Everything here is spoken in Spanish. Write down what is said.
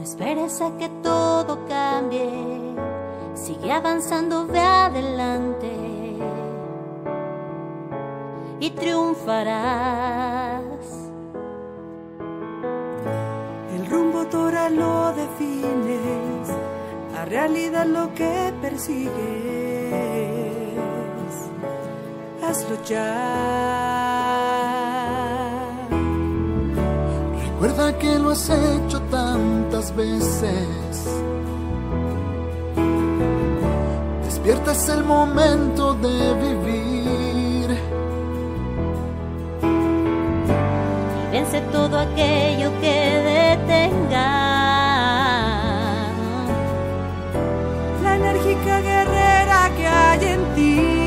esperes a que todo cambie, sigue avanzando, ve adelante y triunfarás. El rumbo toral lo defines, la realidad lo que persigues. Hazlo ya. Recuerda que lo has hecho tantas veces. Despierta, es el momento de vivir. Y vence todo aquello que detenga La enérgica guerrera que hay en ti.